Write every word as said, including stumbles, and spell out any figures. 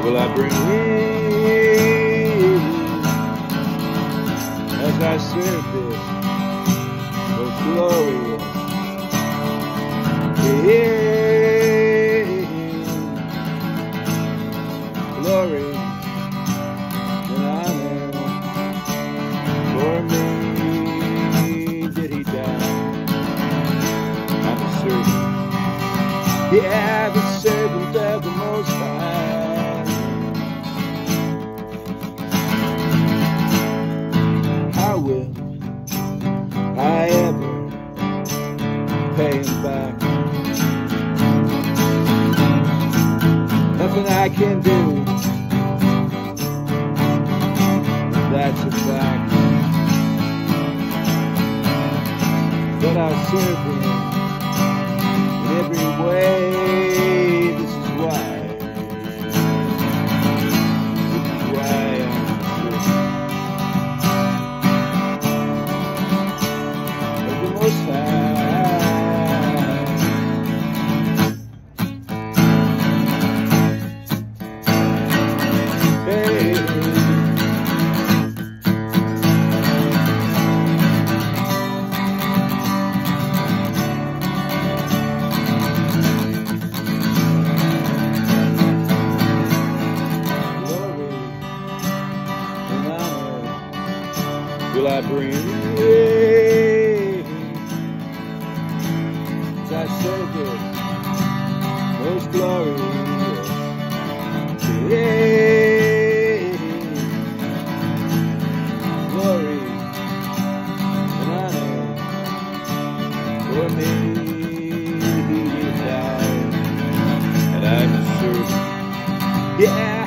will I bring in as I serve this most glorious glory and honor for me did he die. I'm a servant, yeah, the servant of the Most High. How will I ever pay him back? Nothing I can do, that's a fact. But I'll serve him in every way. This is why, this is why I'm servant of the Most High. Will I bring in as I serve this most glorious yeah. Glory and honor for me he died, and I'm a servant, yeah.